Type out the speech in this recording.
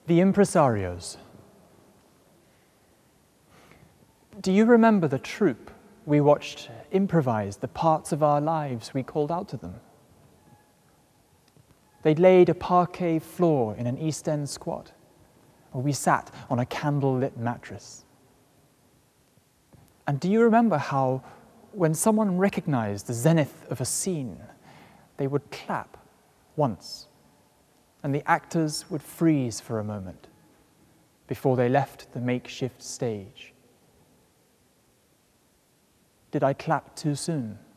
The Impresarios. Do you remember the troupe we watched improvise the parts of our lives we called out to them? They laid a parquet floor in an East End squat, or we sat on a candle-lit mattress. And do you remember how, when someone recognized the zenith of a scene, they would clap once, and the actors would freeze for a moment before they left the makeshift stage? Did I clap too soon?